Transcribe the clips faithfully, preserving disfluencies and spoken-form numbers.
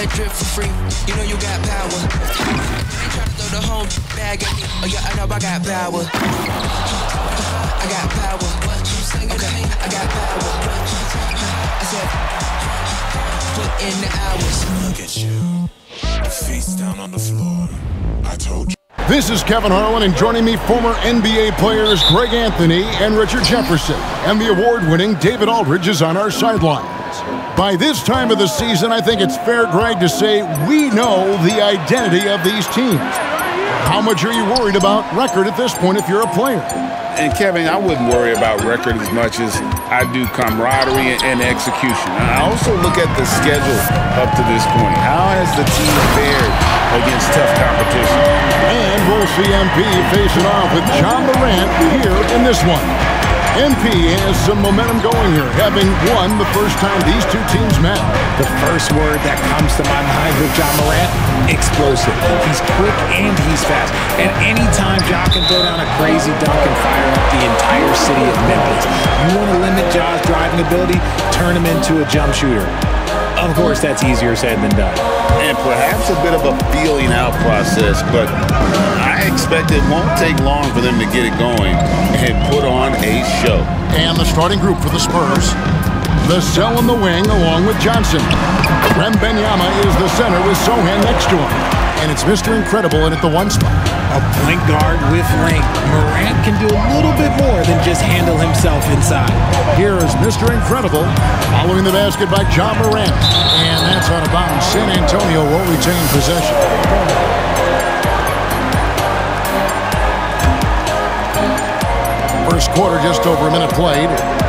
let it drip for free. You know you got power. Ain't trying to throw the whole bag at me. Oh yeah, I know I got power. I got power. Okay, I got power. I said, put in the hours. Look at you. Face down on the floor. I told you. This is Kevin Harlan, and joining me, former N B A players Greg Anthony and Richard Jefferson. And the award-winning David Aldridge is on our sidelines. By this time of the season, I think it's fair, Greg, to say we know the identity of these teams. How much are you worried about record at this point if you're a player? And Kevin, I wouldn't worry about record as much as I do camaraderie and execution. I also look at the schedule up to this point. How has the team fared against tough competition? And we'll see M P facing off with Ja Morant here in this one. M P has some momentum going here, having won the first time these two teams met. The first word that comes to my mind with Ja Morant, explosive. He's quick and he's fast. And anytime Ja can throw down a crazy dunk and fire up the entire city of Memphis, you want to limit Ja's driving ability, turn him into a jump shooter. Of course, that's easier said than done. And perhaps a bit of a feeling out process, but I expect it won't take long for them to get it going and put on a show. And the starting group for the Spurs. Vassell in the wing along with Johnson. Wembanyama is the center with Sochan next to him. And it's Mister Incredible in at the one spot. A point guard with length. Morant can do a little bit more than just handle himself inside. Here is Mister Incredible following the basket by Ja Morant. And that's out of bounds. San Antonio will retain possession. First quarter, just over a minute played.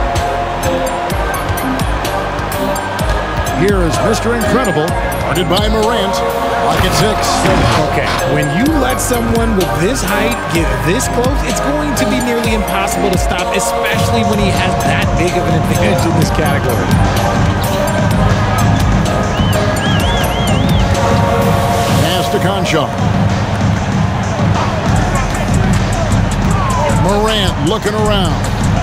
Here is Mister Incredible, guarded by Morant. Clock at six. Okay, when you let someone with this height get this close, it's going to be nearly impossible to stop, especially when he has that big of an advantage in this category. Pass to Concha. Morant looking around.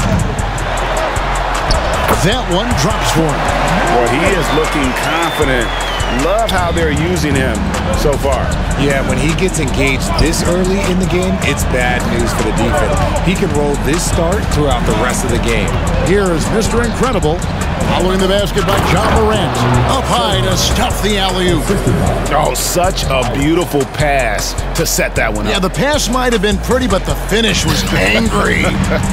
That one drops for him. Well, he is looking confident. Love how they're using him so far. Yeah, when he gets engaged this early in the game, it's bad news for the defense. He can roll this start throughout the rest of the game. Here is Mister Incredible, following the basket by Ja Morant. Up high to stuff the alley-oop. Oh, such a beautiful pass to set that one up. Yeah, the pass might have been pretty, but the finish was angry.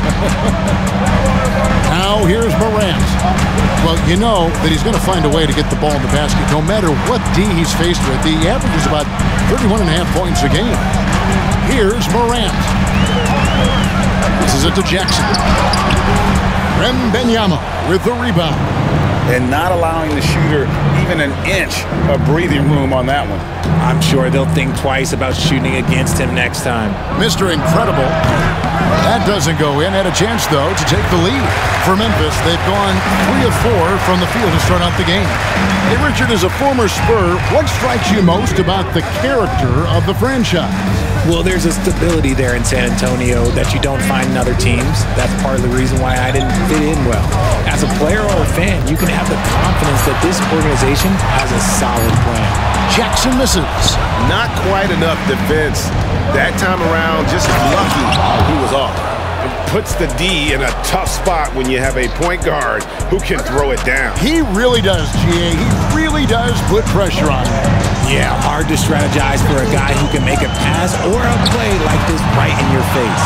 Now here's Morant. Well, you know that he's going to find a way to get the ball in the basket no matter what D he's faced with. He averages about thirty-one and a half points a game. Here's Morant. This is it to Jackson. Wembanyama with the rebound. And not allowing the shooter even an inch of breathing room on that one. I'm sure they'll think twice about shooting against him next time. Mister Incredible. That doesn't go in. Had a chance, though, to take the lead. For Memphis, they've gone three of four from the field to start out the game. Hey, Richard, as a former Spur, what strikes you most about the character of the franchise? Well, there's a stability there in San Antonio that you don't find in other teams. That's part of the reason why I didn't fit in well. As a player or a fan, you can have the confidence that this organization has a solid plan. Jackson misses. Not quite enough defense. That time around, just lucky he was off. It puts the D in a tough spot when you have a point guard who can throw it down. He really does, G A. He really does put pressure on him. Yeah, hard to strategize for a guy who can make a pass or a play like this right in your face.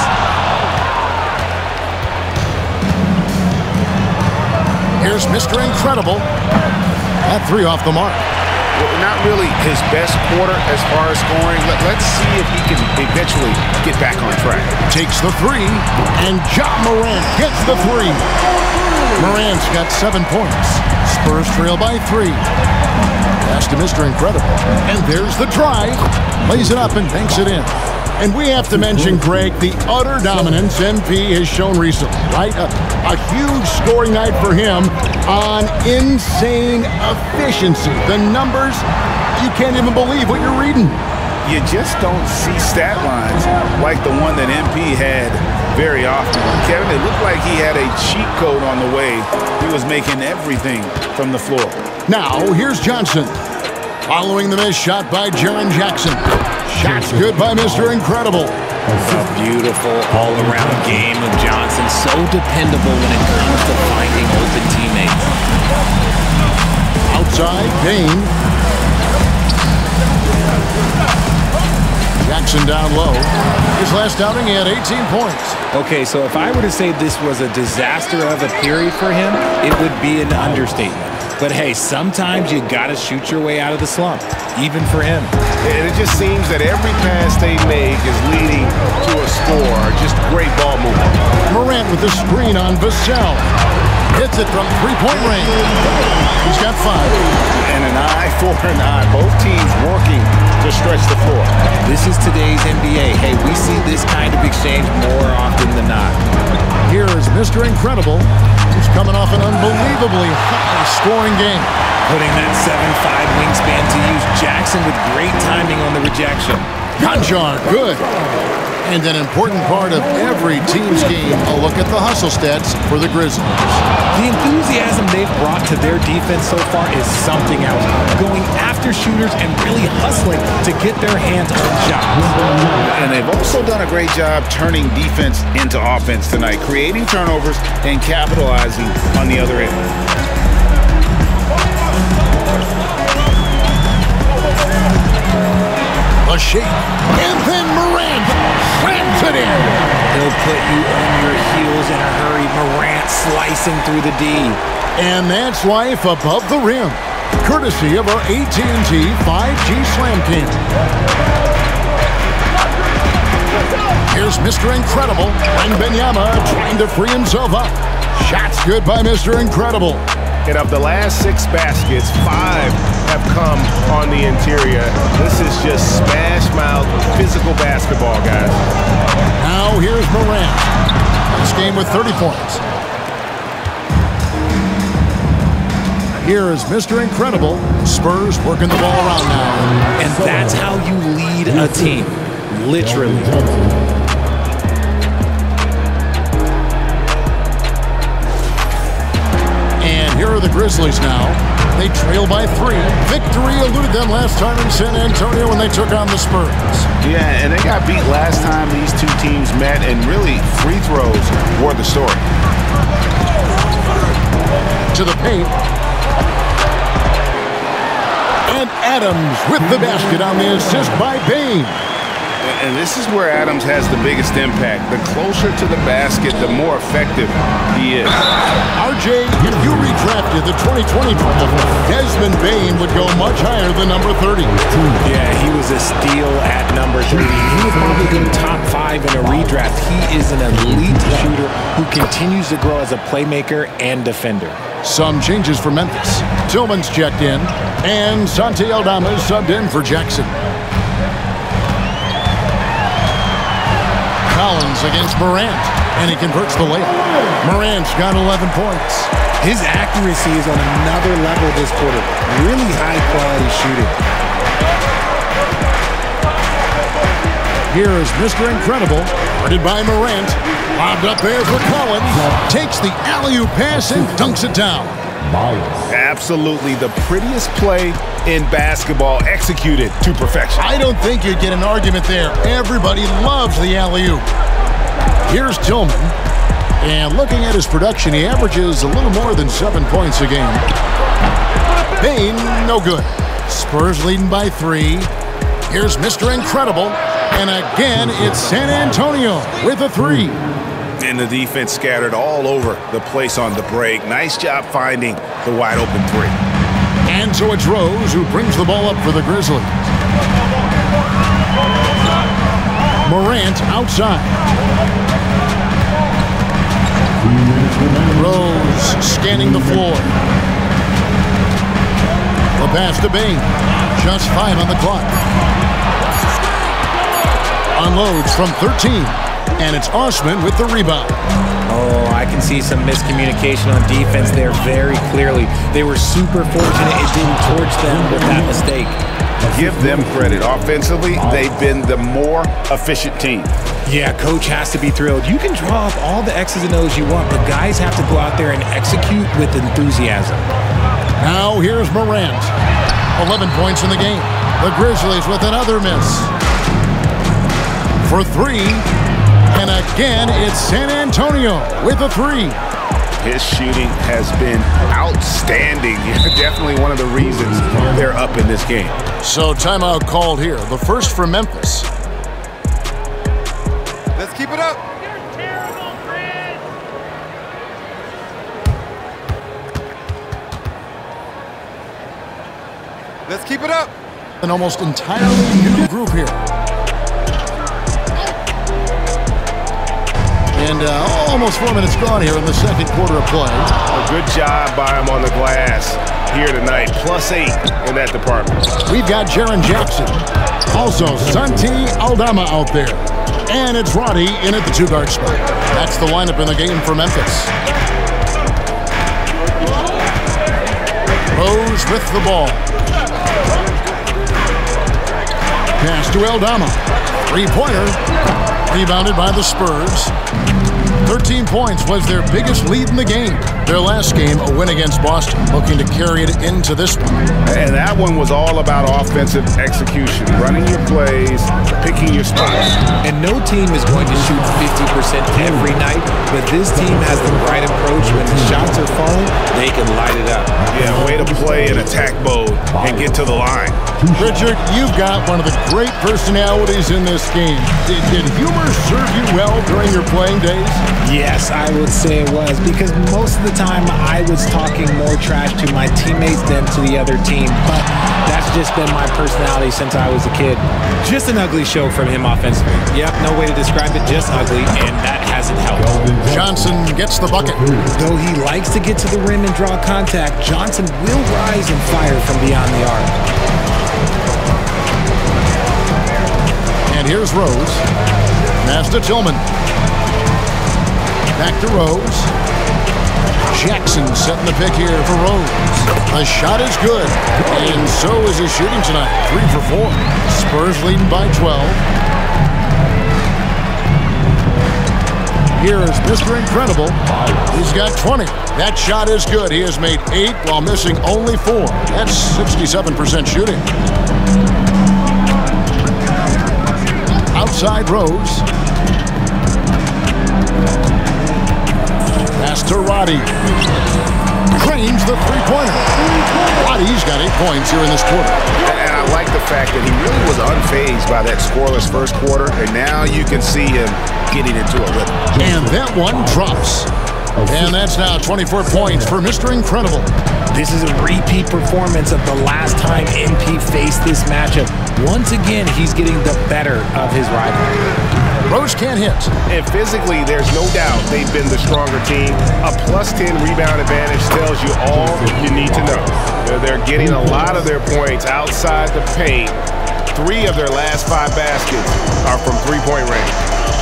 Here's Mister Incredible. That three off the mark. Well, not really his best quarter as far as scoring. Let, let's see if he can eventually get back on track. Takes the three, and Ja Morant gets the three. Morant's got seven points. Spurs trail by three. Pass to Mister Incredible. And there's the drive. Lays it up and banks it in. And we have to mention, Greg, the utter dominance M P has shown recently, right? A, a huge scoring night for him on insane efficiency. The numbers, you can't even believe what you're reading. You just don't see stat lines like the one that M P had very often. Kevin, it looked like he had a cheat code on the way. He was making everything from the floor. Now, here's Johnson. Following the missed shot by Jaren Jackson. Shots good by Mister Incredible. A beautiful all-around game of Johnson. So dependable when it comes to finding open teammates. Outside, Bane. Jackson down low. His last outing, he had eighteen points. Okay, so if I were to say this was a disaster of a period for him, it would be an understatement. But hey, sometimes you gotta shoot your way out of the slump, even for him. And it just seems that every pass they make is leading to a score. Just great ball movement. Morant with the screen on Vassell. Hits it from three-point range. He's got five. And an eye for an eye. Both teams working to stretch the floor. This is today's N B A. Hey, we see this kind of exchange more often than not. Here is Mister Incredible, who's coming off an unbelievably high-scoring game. Putting that seven five wingspan to use. Jackson with great timing on the rejection. Conjar, good. And an important part of every team's game, a look at the hustle stats for the Grizzlies. The enthusiasm they've brought to their defense so far is something else. Going after shooters and really hustling to get their hands on shots. And they've also done a great job turning defense into offense tonight, creating turnovers and capitalizing on the other end. A shake, and then Morant slams it in. He'll put you on your heels in a hurry. Morant slicing through the D. And that's life above the rim, courtesy of our A T and T five G Slam King. Here's Mister Incredible, and Benyama trying to free himself up. Shots good by Mister Incredible. And of the last six baskets, five have come on the interior. This is just smash-mouth physical basketball, guys. Now here's Morant. This game with thirty points. Here is Mister Incredible. Spurs working the ball around now. And that's how you lead a team. Literally. Here are the Grizzlies now. They trail by three. Victory eluded them last time in San Antonio when they took on the Spurs. Yeah, and they got beat last time these two teams met, and really free throws were the story. To the paint. And Adams with the basket on the assist by Bane. And this is where Adams has the biggest impact. The closer to the basket, the more effective he is. R J, if you redrafted the twenty twenty draft, Desmond Bane would go much higher than number thirty. Yeah, he was a steal at number thirty. He would probably go top five in a redraft. He is an elite shooter who continues to grow as a playmaker and defender. Some changes for Memphis. Tillman's checked in, and Santi Aldama is subbed in for Jackson. Collins against Morant, and he converts the layup. Morant's got eleven points. His accuracy is on another level this quarter. Really high-quality shooting. Here is Mister Incredible, guarded by Morant. Lobbed up there for Collins. Takes the alley-oop pass and dunks it down. Absolutely the prettiest play in basketball, executed to perfection. I don't think you'd get an argument there. Everybody loves the alley-oop. Here's Tillman. And looking at his production, he averages a little more than seven points a game. Bane, no good. Spurs leading by three. Here's Mister Incredible. And again, it's San Antonio with a three. And the defense scattered all over the place on the break. Nice job finding the wide open three. And so it's Rose who brings the ball up for the Grizzlies. Morant outside. Rose scanning the floor. The pass to Bane. Just five on the clock. Unloads from thirteen. And it's Osman with the rebound. Oh, I can see some miscommunication on defense there very clearly. They were super fortunate it didn't torch them with that mistake. Give them credit. Offensively, they've been the more efficient team. Yeah, coach has to be thrilled. You can draw up all the X's and O's you want, but guys have to go out there and execute with enthusiasm. Now here's Morant. eleven points in the game. The Grizzlies with another miss. For three, and again, it's San Antonio with a three. His shooting has been outstanding. Definitely one of the reasons they're up in this game. So timeout called here. The first for Memphis. Let's keep it up. Let's keep it up. An almost entirely new group here. And uh, almost four minutes gone here in the second quarter of play. A good job by him on the glass here tonight. Plus eight in that department. We've got Jaren Jackson. Also, Santi Aldama out there. And it's Roddy in at the two-guard spot. That's the lineup in the game for Memphis. Rose with the ball. Pass to Aldama. Three-pointer. Rebounded by the Spurs. thirteen points was their biggest lead in the game. Their last game, a win against Boston, looking to carry it into this one. And that one was all about offensive execution, running your plays, picking your spots. And no team is going to shoot fifty percent every night, but this team has the right approach. When the shots are falling, they can light it up. Yeah, way to play in attack mode and get to the line. Richard, you've got one of the great personalities in this game. Did, did humor serve you well during your playing days? Yes, I would say it was, because most of the time I was talking more trash to my teammates than to the other team, but that's just been my personality since I was a kid. Just an ugly show from him offensively. Yep, no way to describe it, just ugly, and that hasn't helped. Johnson gets the bucket. Though he likes to get to the rim and draw contact, Johnson will rise and fire from beyond the arc. And here's Rose. Pass to Tillman. Back to Rose. Jackson setting the pick here for Rose. The shot is good. And so is his shooting tonight. Three for four. Spurs leading by twelve. Here is Mister Incredible. He's got twenty. That shot is good. He has made eight while missing only four. That's sixty-seven percent shooting. Outside Rose. Pass to Roddy. Cranes the three-pointer. Roddy's got eight points here in this quarter. And I like the fact that he really was unfazed by that scoreless first quarter, and now you can see him getting into a rhythm. And that one drops. And that's now twenty-four points for Mister Incredible. This is a repeat performance of the last time M P faced this matchup. Once again, he's getting the better of his rival. Rose can't hit. And physically, there's no doubt they've been the stronger team. A plus ten rebound advantage tells you all you need to know. They're getting a lot of their points outside the paint. Three of their last five baskets are from three-point range.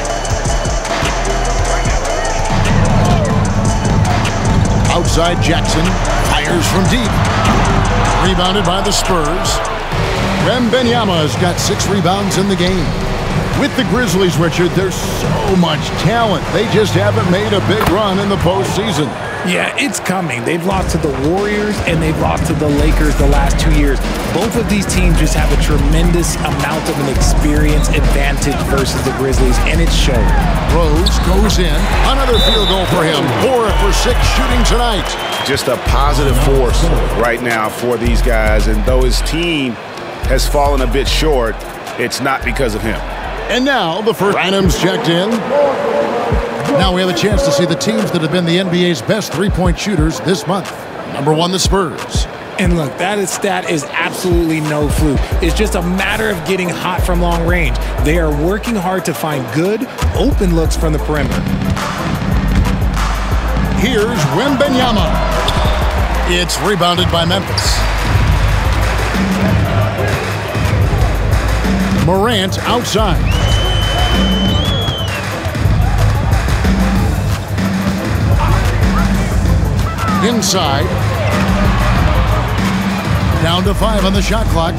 Outside Jackson. Fires from deep. Rebounded by the Spurs. Wembanyama has got six rebounds in the game. With the Grizzlies, Richard, there's so much talent. They just haven't made a big run in the postseason. Yeah, it's coming. They've lost to the Warriors and they've lost to the Lakers the last two years. Both of these teams just have a tremendous amount of an experience advantage versus the Grizzlies, and it's showing. Rose goes in. Another field goal for him. Four for six shooting tonight. Just a positive force right now for these guys, and though his team has fallen a bit short, it's not because of him. And now the first items checked in. Now we have a chance to see the teams that have been the N B A's best three-point shooters this month. Number one, the Spurs. And look, that is, stat is absolutely no fluke. It's just a matter of getting hot from long range. They are working hard to find good, open looks from the perimeter. Here's Wembanyama. It's rebounded by Memphis. Morant outside. Inside. Down to five on the shot clock.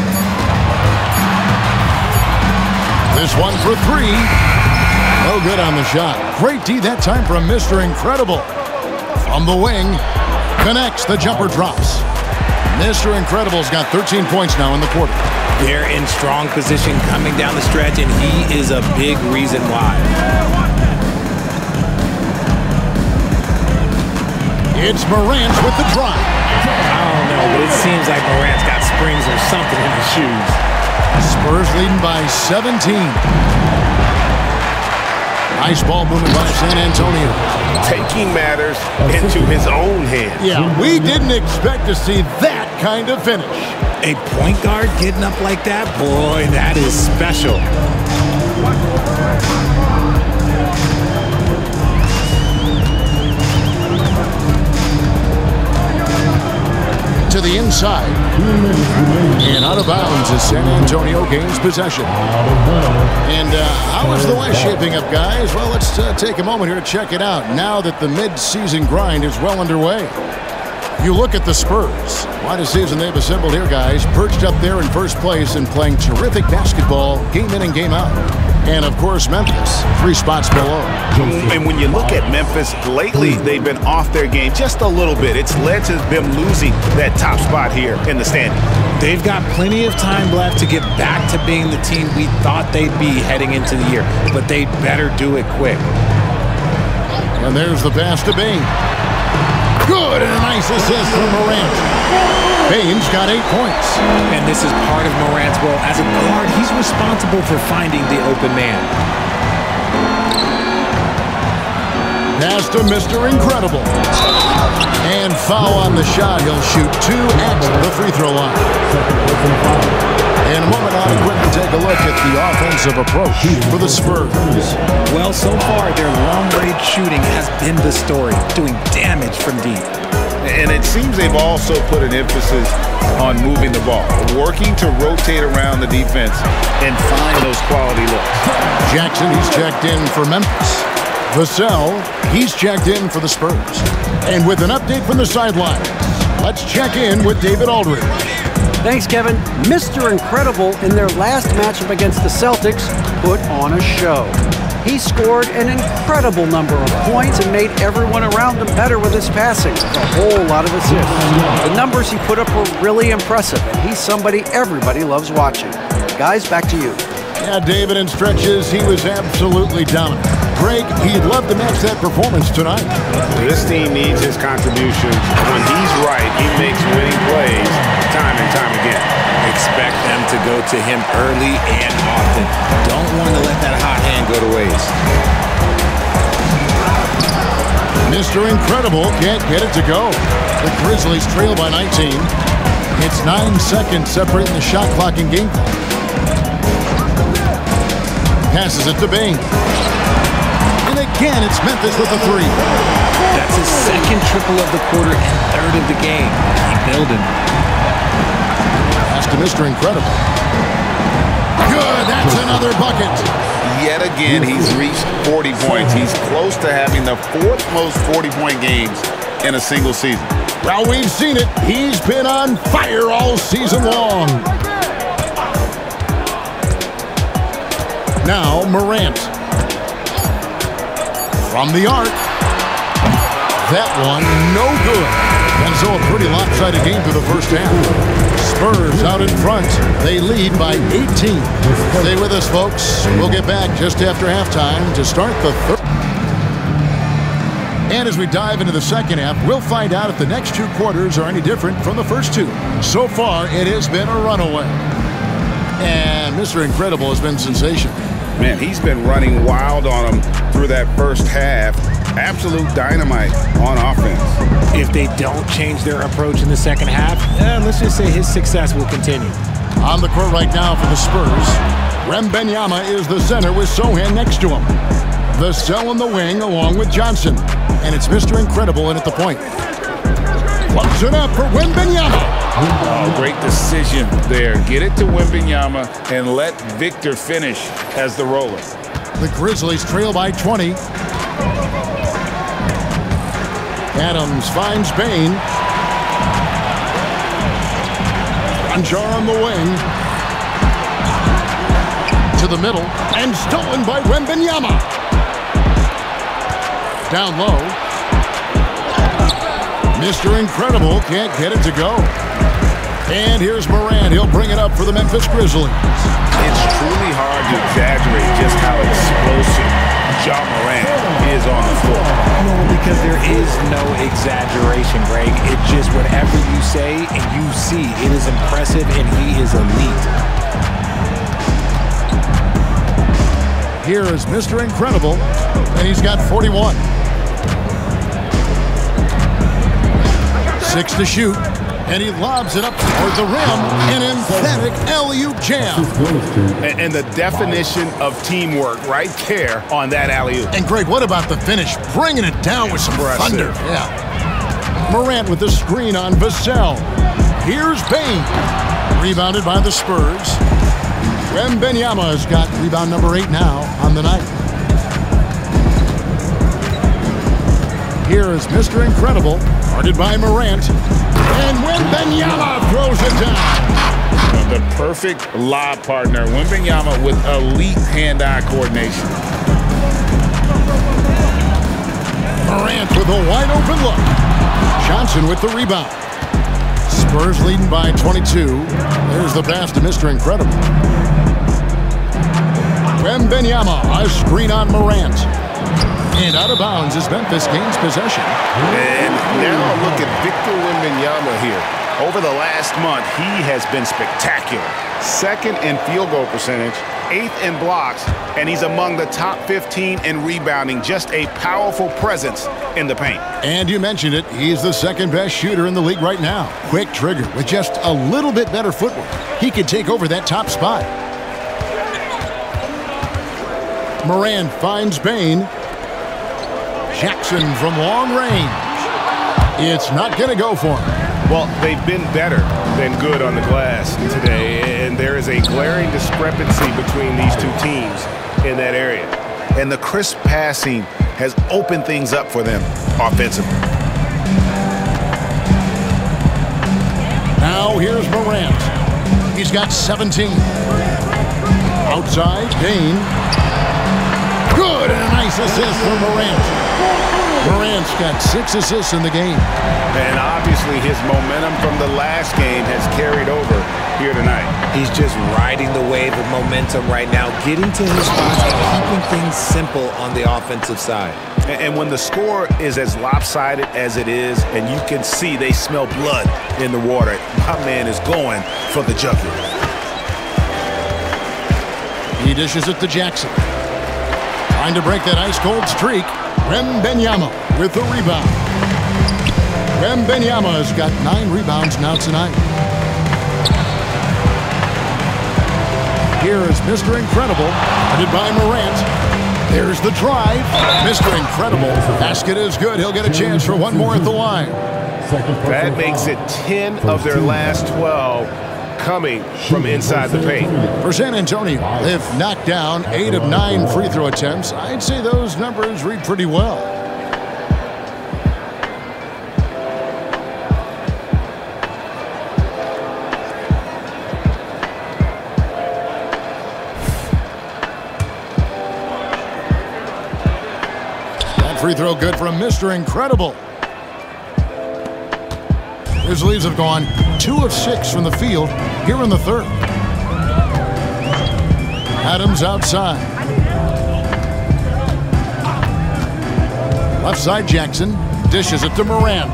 This one for three. No good on the shot. Great D that time from Mister Incredible. From the wing. Connects. The jumper drops. Mister Incredible's got thirteen points now in the quarter. They're in strong position coming down the stretch, and he is a big reason why. It's Morant with the drive. I don't know, but it seems like Morant's got springs or something in his shoes. Spurs leading by seventeen. Nice ball movement by San Antonio. Taking matters into his own hands. Yeah, we didn't expect to see that kind of finish. A point guard getting up like that? Boy, that is special. To the inside. And out of bounds as San Antonio gains possession. And uh, how is the West shaping up, guys? Well, let's uh, take a moment here to check it out now that the mid-season grind is well underway. You look at the Spurs. What a season they've assembled here, guys. Perched up there in first place and playing terrific basketball game in and game out. And, of course, Memphis, three spots below. And when you look at Memphis, lately they've been off their game just a little bit. It's led to them losing that top spot here in the standing. They've got plenty of time left to get back to being the team we thought they'd be heading into the year, but they better do it quick. And there's the pass to Bane. Good, and a nice assist from Morant. Bane's got eight points. And this is part of Morant's role. As a guard, he's responsible for finding the open man. Pass to Mister Incredible. And foul on the shot. He'll shoot two at the free throw line. In a moment, on equipment, take a look at the offensive approach for the Spurs. Well, so far, their long-range shooting has been the story, doing damage from deep. And it seems they've also put an emphasis on moving the ball, working to rotate around the defense and find those quality looks. Jackson, he's checked in for Memphis. Vassell, he's checked in for the Spurs. And with an update from the sidelines, let's check in with David Aldridge. Thanks, Kevin. Mister Incredible, in their last matchup against the Celtics, put on a show. He scored an incredible number of points and made everyone around him better with his passing. A whole lot of assists. The numbers he put up were really impressive, and he's somebody everybody loves watching. Guys, back to you. Yeah, David, in stretches, he was absolutely dominant. Greg, he'd love to match that performance tonight. This team needs his contributions. When he's right, he makes winning plays time and time again. Expect them to go to him early and often. Don't want to let that hot hand go to waste. Mister Incredible can't get it to go. The Grizzlies trail by nineteen. It's nine seconds separating the shot clock and game clock. Passes it to Bane. And again, it's Memphis with a three. That's his second triple of the quarter and third of the game. Keep building. Pass to Mister Incredible. Good, that's another bucket. Yet again, he's reached forty points. He's close to having the fourth most forty-point games in a single season. Well, we've seen it. He's been on fire all season long. Now, Morant. From the arc. That one, no good. And so a pretty lopsided game for the first half. Spurs out in front. They lead by eighteen. Stay with us, folks. We'll get back just after halftime to start the third. And as we dive into the second half, we'll find out if the next two quarters are any different from the first two. So far, it has been a runaway. And Mister Incredible has been sensational. Man, he's been running wild on them through that first half. Absolute dynamite on offense. If they don't change their approach in the second half, eh, let's just say his success will continue. On the court right now for the Spurs, Wembanyama is the center with Sohan next to him. Vassell in the wing along with Johnson. And it's Mister Incredible in at the point. Clubs it up for Wembanyama. Oh, great decision there. Get it to Wembanyama and let Victor finish as the roller. The Grizzlies trail by twenty. Adams finds Bane. Anjar on the wing. To the middle. And stolen by Wembanyama. Down low. Mister Incredible can't get it to go. And here's Morant. He'll bring it up for the Memphis Grizzlies. It's truly hard to exaggerate just how explosive Ja Morant is on the floor. No, because there is no exaggeration, Greg. It's just whatever you say and you see. It is impressive, and he is elite. Here is Mister Incredible, and he's got forty-one. Six to shoot, and he lobs it up toward the rim. An emphatic alley-oop jam. And, and the definition of teamwork right there on that alley-oop. And Greg, what about the finish? Bringing it down with some Impressive. thunder. Yeah. Morant with the screen on Vassell. Here's Bane. Rebounded by the Spurs. Wembanyama has got rebound number eight now on the night. Here is Mister Incredible, guarded by Morant. And Wembanyama throws it down. The perfect lob partner, Wembanyama, with elite hand-eye coordination. Morant with a wide-open look. Johnson with the rebound. Spurs leading by twenty-two. There's the pass to Mister Incredible. Wembanyama, a screen on Morant. And out of bounds as Memphis gains possession. And now look at Victor Wembanyama here. Over the last month, he has been spectacular. Second in field goal percentage, eighth in blocks, and he's among the top fifteen in rebounding. Just a powerful presence in the paint. And you mentioned it, he's the second best shooter in the league right now. Quick trigger with just a little bit better footwork. He could take over that top spot. Morant finds Bane. Jackson from long range. It's not going to go for him. Well, they've been better than good on the glass today, and there is a glaring discrepancy between these two teams in that area. And the crisp passing has opened things up for them offensively. Now here's Morant. He's got seventeen. Outside, Bane. Good, and a nice assist from Morant. Morant's got six assists in the game. And obviously his momentum from the last game has carried over here tonight. He's just riding the wave of momentum right now, getting to his spots and keeping things simple on the offensive side. And when the score is as lopsided as it is, and you can see they smell blood in the water, my man is going for the jugular. He dishes it to Jackson. Trying to break that ice-cold streak. Wembanyama with the rebound. Wembanyama has got nine rebounds now tonight. Here is Mister Incredible, headed by Morant. There's the drive. Mister Incredible. Basket is good. He'll get a chance for one more at the line. That makes it ten of their last twelve coming from inside the paint. For San Antonio, they've knocked down eight of nine free throw attempts. I'd say those numbers read pretty well. That free throw good from Mister Incredible. Grizzlies have gone two of six from the field here in the third. Adams outside. Left side Jackson dishes it to Morant.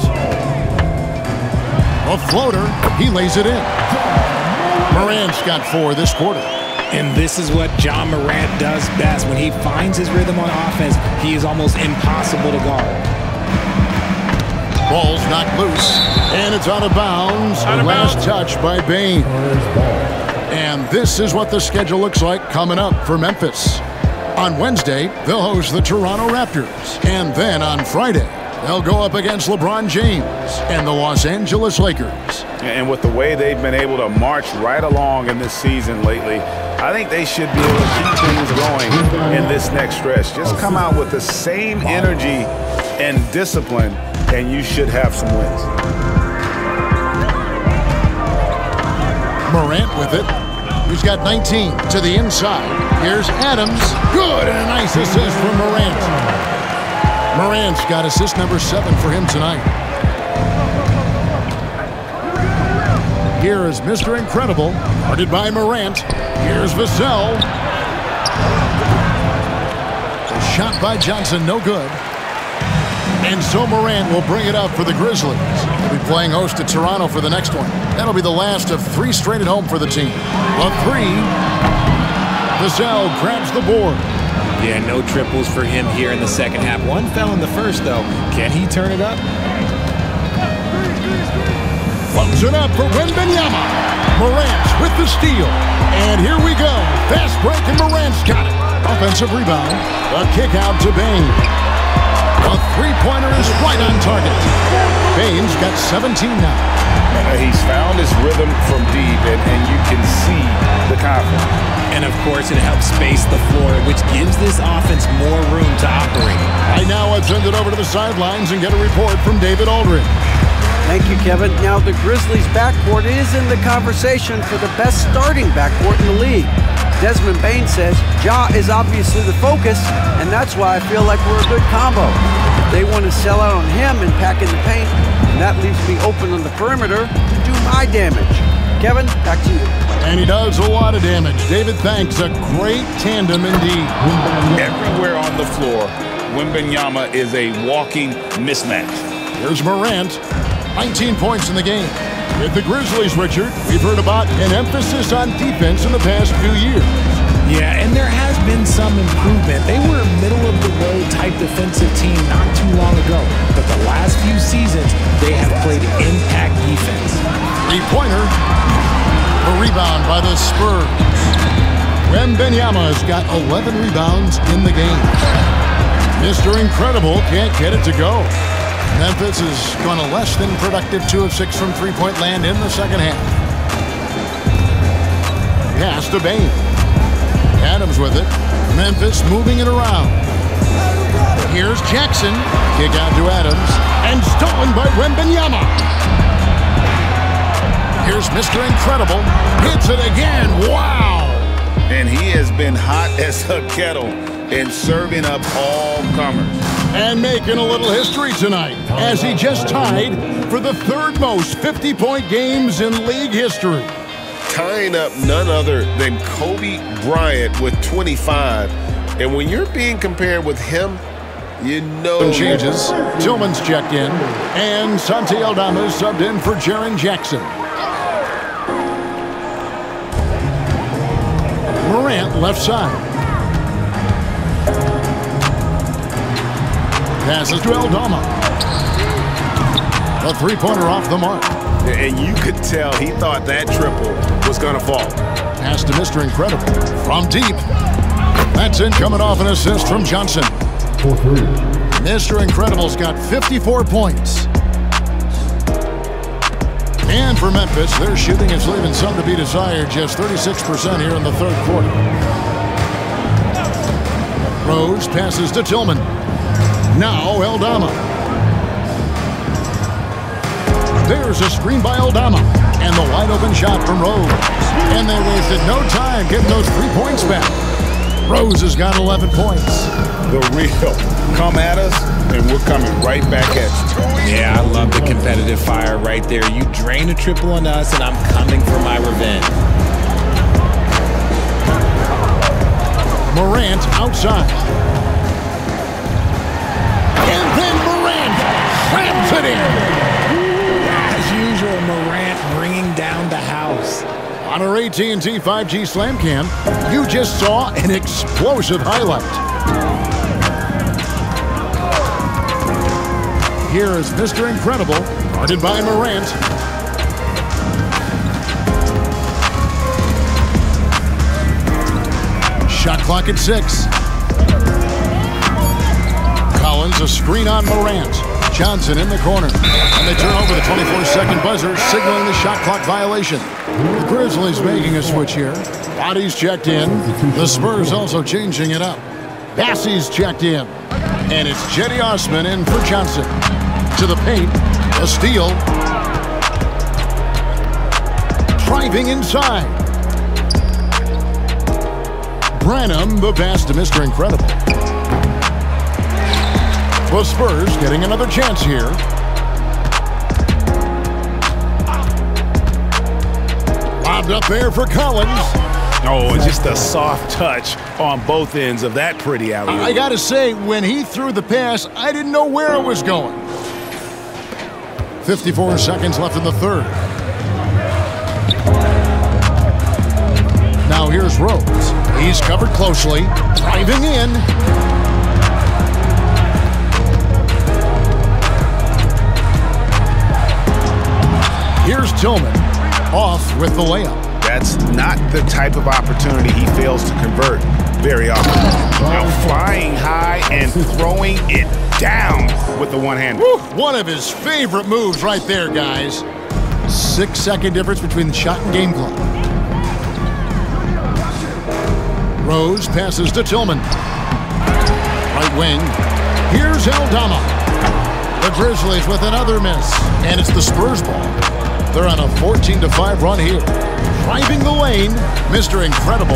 A floater, he lays it in. Morant's got four this quarter. And this is what Ja Morant does best. When he finds his rhythm on offense, he is almost impossible to guard. Ball's knocked loose, and it's out of bounds. Out of Last bounds. touch by Bane. And this is what the schedule looks like coming up for Memphis. On Wednesday, they'll host the Toronto Raptors. And then on Friday, they'll go up against LeBron James and the Los Angeles Lakers. And with the way they've been able to march right along in this season lately, I think they should be able to keep things going in this next stretch. Just come out with the same energy and discipline, and you should have some wins. Morant with it. He's got nineteen to the inside. Here's Adams. Good, and a nice assist from Morant. Morant's got assist number seven for him tonight. Here is Mister Incredible, guarded by Morant. Here's Vassell. The shot by Johnson, no good. And so Morant will bring it up for the Grizzlies. They'll be playing host to Toronto for the next one. That'll be the last of three straight at home for the team. A three. Vassell grabs the board. Yeah, no triples for him here in the second half. One fell in the first, though. Can he turn it up? Floats it up for Wembanyama. Morant with the steal. And here we go. Fast break, and Morant's got it. Offensive rebound. A kick out to Bane. A three-pointer is right on target. Bane's got seventeen now. Uh, he's found his rhythm from deep, and, and you can see the confidence. And, of course, it helps space the floor, which gives this offense more room to operate. Right now, let's send it over to the sidelines and get a report from David Aldridge. Thank you, Kevin. Now, the Grizzlies' backcourt is in the conversation for the best starting backcourt in the league. Desmond Bane says Ja is obviously the focus, and that's why I feel like we're a good combo. They want to sell out on him and pack in the paint, and that leaves me open on the perimeter to do my damage. Kevin, back to you. And he does a lot of damage. David, thanks. A great tandem indeed. Everywhere on the floor, Wembanyama is a walking mismatch. Here's Morant. nineteen points in the game. With the Grizzlies, Richard, we've heard about an emphasis on defense in the past few years. Yeah, and there has been some improvement. They were a middle-of-the-road type defensive team not too long ago. But the last few seasons, they have played impact defense. Three-pointer. A rebound by the Spurs. Wembanyama has got eleven rebounds in the game. Mister Incredible can't get it to go. Memphis has gone a less than productive two of six from three-point land in the second half. Pass to Bane. Adams with it. Memphis moving it around. Here's Jackson. Kick out to Adams. And stolen by Wembanyama. Here's Mister Incredible. Hits it again. Wow! And he has been hot as a kettle and serving up all comers. And making a little history tonight, as he just tied for the third most fifty-point games in league history. Tying up none other than Kobe Bryant with twenty-five. And when you're being compared with him, you know... Some changes. Tillman's checked in, and Santi Aldama is subbed in for Jaren Jackson. Morant left side. Passes to Aldama. A three-pointer off the mark. And you could tell he thought that triple was going to fall. Pass to Mister Incredible. From deep. That's in, coming off an assist from Johnson. Mister Incredible's got fifty-four points. And for Memphis, their shooting is leaving some to be desired. Just thirty-six percent here in the third quarter. Rose passes to Tillman. Now Aldama. There's a screen by Aldama. And the wide open shot from Rose. And they wasted no time getting those three points back. Rose has got eleven points. The real. Come at us, and we're coming right back at you. Yeah, I love the competitive fire right there. You drain a triple on us, and I'm coming for my revenge. Morant outside. And then Morant slams it in. As usual, Morant bringing down the house. On our A T and T five G Slam Cam, you just saw an explosive highlight. Here is Mister Incredible, guarded by Morant. Shot clock at six. Collins, a screen on Morant. Johnson in the corner. And they turn over the twenty-four second buzzer, signaling the shot clock violation. The Grizzlies making a switch here. Bodies checked in. The Spurs also changing it up. Bassey's checked in. And it's Cedi Osman in for Johnson. To the paint. A steal. Driving inside. Branham, the pass to Mister Incredible. The Spurs getting another chance here. Lobbed up there for Collins. Oh, and just a soft touch on both ends of that pretty alley. I gotta say, when he threw the pass, I didn't know where it was going. fifty-four seconds left in the third. Now here's Rhodes. He's covered closely, driving in. Here's Tillman, off with the layup. That's not the type of opportunity he fails to convert very often. Now flying high and throwing it down with the one-hander. One of his favorite moves right there, guys. Six-second difference between the shot and game clock. Rose passes to Tillman. Right wing. Here's Aldama. The Grizzlies with another miss. And it's the Spurs ball. They're on a fourteen to five run here. Driving the lane, Mister Incredible.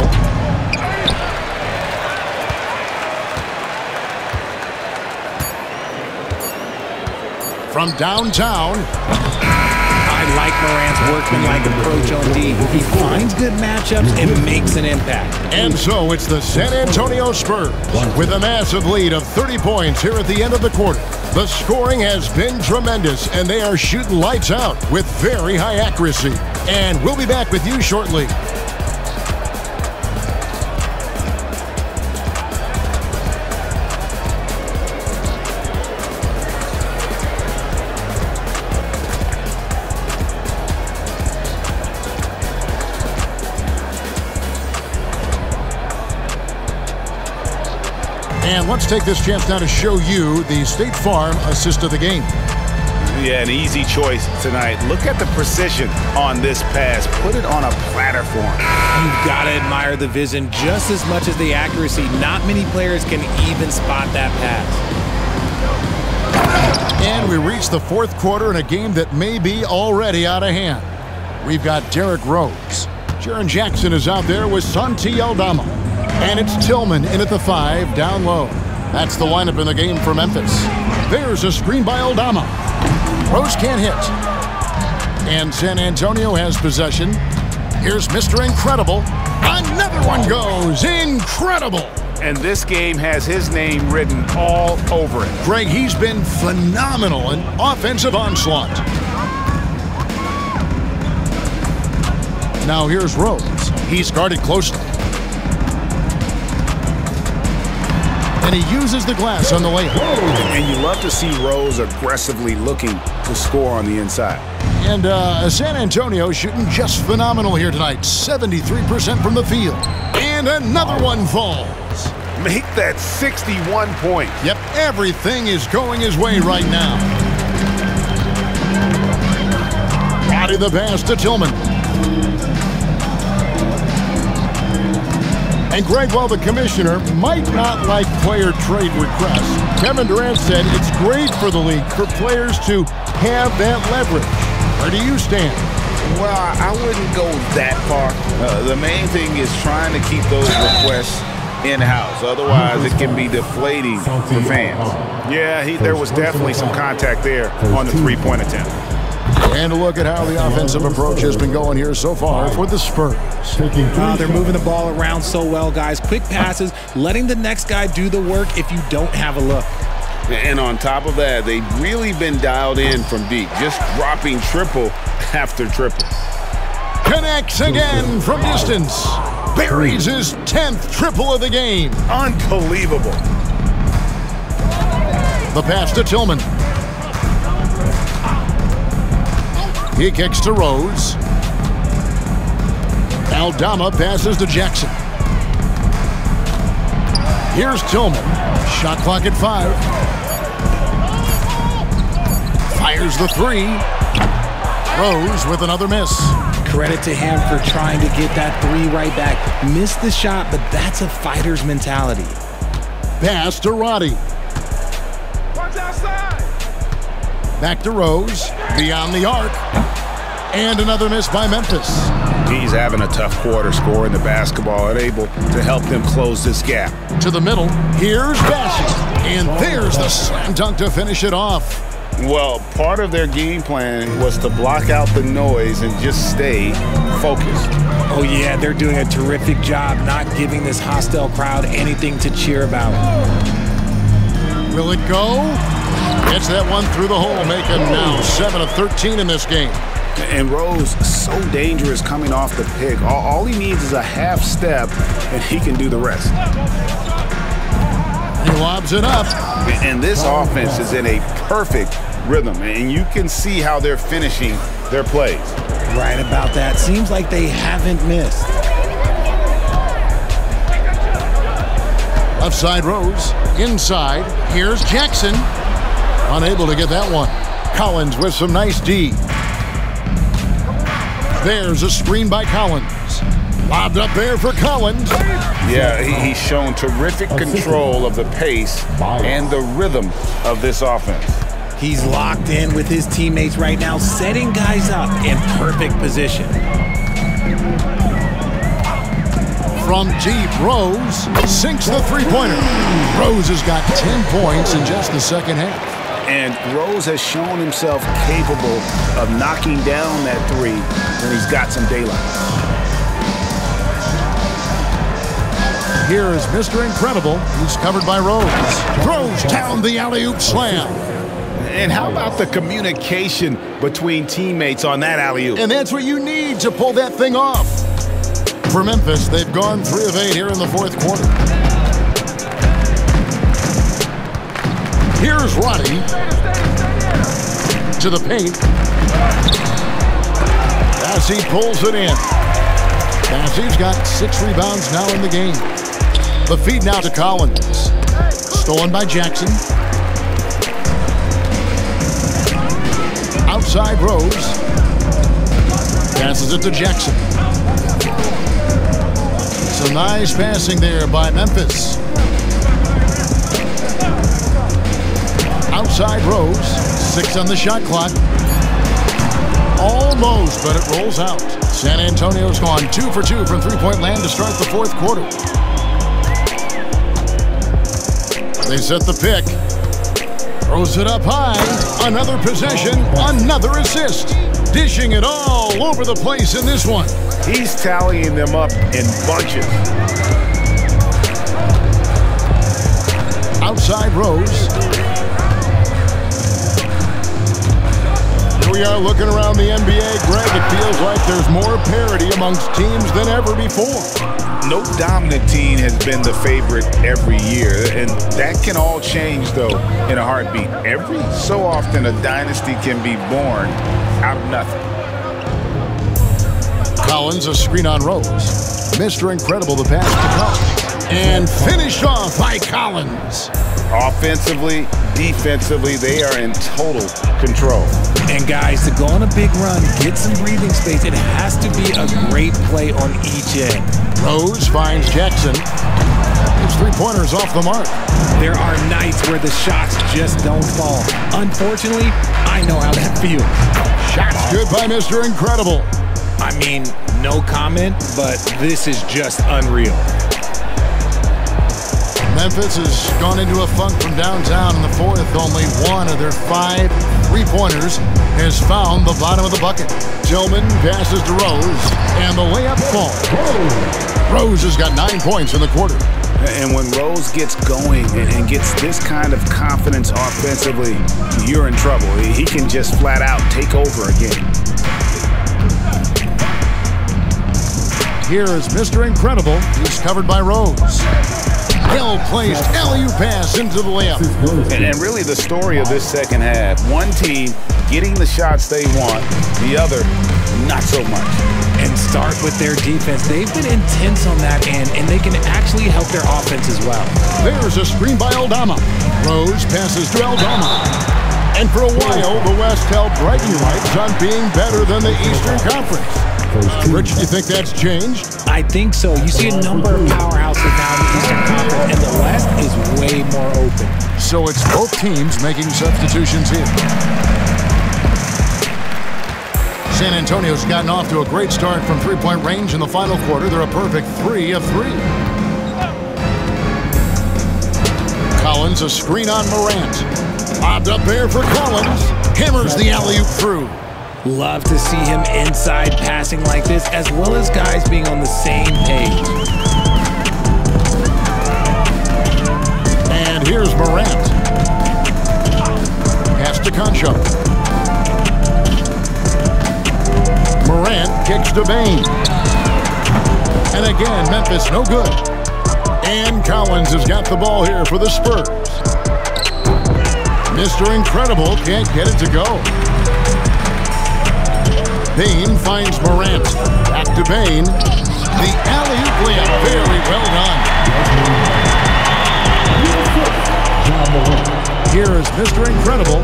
From downtown. I like Morant's workmanlike approach on D. He finds good matchups and makes an impact. And so it's the San Antonio Spurs with a massive lead of thirty points here at the end of the quarter. The scoring has been tremendous, and they are shooting lights out with very high accuracy. And we'll be back with you shortly. And let's take this chance now to show you the State Farm assist of the game. Yeah, an easy choice tonight. Look at the precision on this pass. Put it on a platter for him. You've got to admire the vision just as much as the accuracy. Not many players can even spot that pass. And we reach the fourth quarter in a game that may be already out of hand. We've got Derrick Rose. Jaren Jackson is out there with Santi Aldama. And it's Tillman in at the five, down low. That's the lineup in the game for Memphis. There's a screen by Aldama. Rose can't hit. And San Antonio has possession. Here's Mister Incredible. Another one goes. Incredible. And this game has his name written all over it. Greg, he's been phenomenal in offensive onslaught. Now here's Rose. He's guarded closely. And he uses the glass on the layup. And you love to see Rose aggressively looking to score on the inside. And uh, San Antonio shooting just phenomenal here tonight. seventy-three percent from the field. And another one falls. Make that sixty-one point. Yep, everything is going his way right now. Body the pass to Tillman. And Greg, while the commissioner might not like player trade requests, Kevin Durant said it's great for the league for players to have that leverage. Where do you stand? Well, I wouldn't go that far. Uh, the main thing is trying to keep those requests in-house. Otherwise, it can be deflating for fans. Yeah, he, there was definitely some contact there on the three-point attempt. And a look at how the offensive approach has been going here so far for the Spurs. Uh, they're moving the ball around so well, guys. Quick passes, letting the next guy do the work if you don't have a look. And on top of that, they've really been dialed in from deep, just dropping triple after triple. Connects again from distance. Buries his tenth triple of the game. Unbelievable. The pass to Tillman. He kicks to Rose. Aldama passes to Jackson. Here's Tillman. Shot clock at five. Fires the three. Rose with another miss. Credit to him for trying to get that three right back. Missed the shot, but that's a fighter's mentality. Pass to Roddy. Watch outside. Back to Rose. Beyond the arc. And another miss by Memphis. He's having a tough quarter scoring the basketball and able to help them close this gap. To the middle. Here's Bassey. And there's the slam dunk to finish it off. Well, part of their game plan was to block out the noise and just stay focused. Oh, yeah, they're doing a terrific job not giving this hostile crowd anything to cheer about. Will it go? Gets that one through the hole, making now seven of thirteen in this game. And Rose, so dangerous coming off the pick. All, all he needs is a half step, and he can do the rest. He lobs it up. And this offense is in a perfect rhythm, and you can see how they're finishing their plays. Right about that. Seems like they haven't missed. Left side Rose. Inside. Here's Jackson. Unable to get that one. Collins with some nice D. There's a screen by Collins. Lobbed up there for Collins. Yeah, he, he's shown terrific control of the pace and the rhythm of this offense. He's locked in with his teammates right now, setting guys up in perfect position. From deep, Rose sinks the three-pointer. Rose has got ten points in just the second half. And Rose has shown himself capable of knocking down that three when he's got some daylight. Here is Mister Incredible. He's covered by Rose. Throws down the alley-oop slam. And how about the communication between teammates on that alley-oop? And that's what you need to pull that thing off. For Memphis, they've gone three of eight here in the fourth quarter. Here's Roddy to the paint. Bassey pulls it in. Bassey's got six rebounds now in the game. The feed now to Collins. Stolen by Jackson. Outside Rose. Passes it to Jackson. Some nice passing there by Memphis. Outside Rose. Six on the shot clock. Almost, but it rolls out. San Antonio's gone two for two from three-point land to start the fourth quarter. They set the pick. Throws it up high. Another possession. Another assist. Dishing it all over the place in this one. He's tallying them up in bunches. Outside Rose. Here we are looking around the N B A. Greg, it feels like there's more parity amongst teams than ever before. No dominant team has been the favorite every year, and that can all change, though, in a heartbeat. Every so often, a dynasty can be born out of nothing. Collins, a screen on Rose. Mister Incredible, the pass to Collins. And finished off by Collins. Offensively, defensively, they are in total control. And guys, to go on a big run, get some breathing space, it has to be a great play on each end. Rose finds Jackson. His three-pointer's off the mark. There are nights where the shots just don't fall. Unfortunately, I know how that feels. Shots good by Mister Incredible. I mean, no comment, but this is just unreal. Memphis has gone into a funk from downtown in the fourth. Only one of their five three-pointers has found the bottom of the bucket. Tillman passes to Rose, and the layup falls. Rose has got nine points in the quarter. And when Rose gets going and gets this kind of confidence offensively, you're in trouble. He can just flat out take over again. Here is Mister Incredible. He's covered by Rose. Well-placed alley-oop pass into the layup. And, and really the story of this second half, one team getting the shots they want, the other not so much. And start with their defense. They've been intense on that end, and they can actually help their offense as well. There's a screen by Aldama. Rose passes to Aldama. And for a while, the West held bragging rights on being better than the Eastern Conference. Rich, do you think that's changed? I think so. You see a number of powerhouses now in the Eastern Conference, and the West is way more open. So it's both teams making substitutions here. San Antonio's gotten off to a great start from three-point range in the final quarter. They're a perfect three of three. Collins, a screen on Morant. Lobbed up there for Collins. Hammers the alley-oop through. Love to see him inside passing like this, as well as guys being on the same page. And here's Morant. Pass to Concho. Morant kicks to Bane. And again, Memphis no good. And Collins has got the ball here for the Spurs. Mister Incredible can't get it to go. Bane finds Morant. Back to Bane. The alley-oop layup, very well done. Here is Mister Incredible.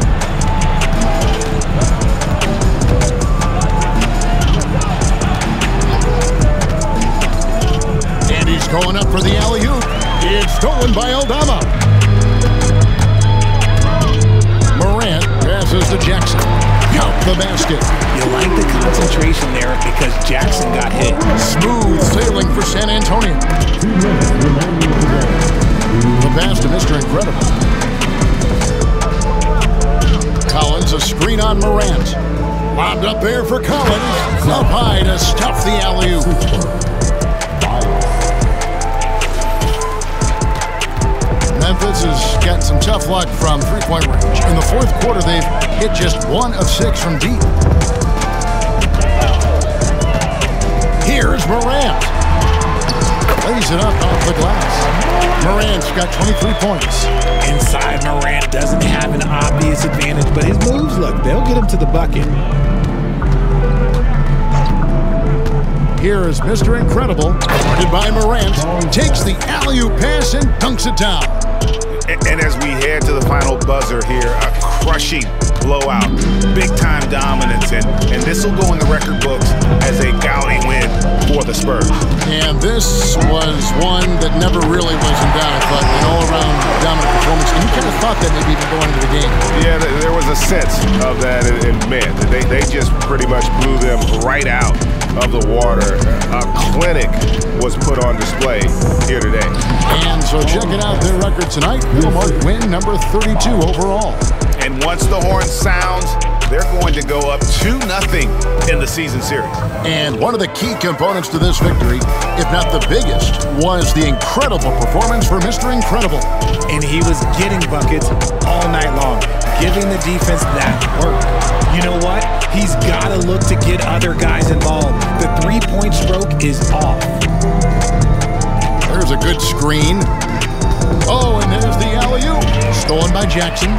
And he's going up for the alley-oop. It's stolen by Aldama. Morant passes to Jackson. Count the basket. You like the concentration there because Jackson got hit. Smooth sailing for San Antonio. The pass to Mister Incredible. Collins, a screen on Morant. Lobbed up there for Collins. Up high to stuff the alley-oop. Memphis has got some tough luck from three-point range. In the fourth quarter, they've hit just one of six from deep. Here's Morant. Lays it up off the glass. Morant's got twenty-three points. Inside, Morant doesn't have an obvious advantage, but his moves, look, they'll get him to the bucket. Here is Mister Incredible, guarded by Morant, takes the alley-oop pass and dunks it down. And as we head to the final buzzer here, a crushing blowout, big-time dominance, and, and this will go in the record books as a gaudy win for the Spurs. And this was one that never really was in doubt, I thought, an all-around dominant performance. And you kind of thought that maybe even going into the game. Yeah, there was a sense of that, and man, they, they just pretty much blew them right out of the water. A clinic was put on display here today. And so checking out their record tonight, they'll mark win number thirty-two overall. And once the horn sounds, they're going to go up two nothing in the season series. And one of the key components to this victory, if not the biggest, was the incredible performance for Mister Incredible. And he was getting buckets all night long, giving the defense that work. You know what? He's got to look to get other guys involved. The three-point stroke is off. There's a good screen. Oh, and there's the alley-oop. Stolen by Jackson.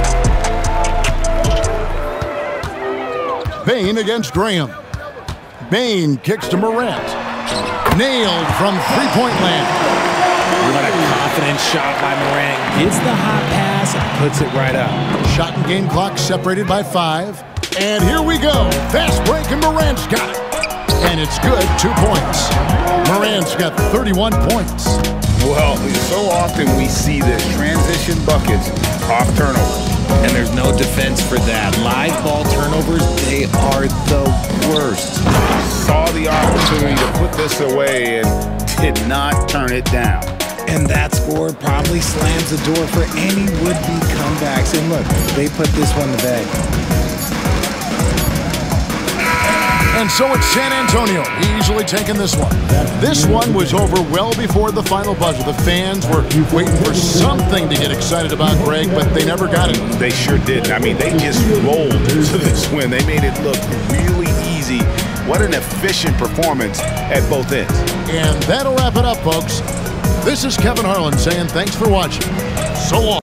Bane against Graham. Bane kicks to Morant. Nailed from three-point land. What a confident shot by Morant. Gets the hot pass and puts it right up. Shot and game clock separated by five. And here we go. Fast break and Morant's got it. And it's good, two points. Morant's got thirty-one points. Well, so often we see this transition buckets off turnovers. And there's no defense for that. Live ball turnovers, they are the worst. Saw the opportunity to put this away and did not turn it down. And that score probably slams the door for any would-be comebacks. And look, they put this one to bed. And so it's San Antonio easily taking this one. This one was over well before the final buzzer. The fans were waiting for something to get excited about, Greg, but they never got it. They sure didn't. I mean, they just rolled to this win. They made it look really easy. What an efficient performance at both ends. And that'll wrap it up, folks. This is Kevin Harlan saying thanks for watching. So long.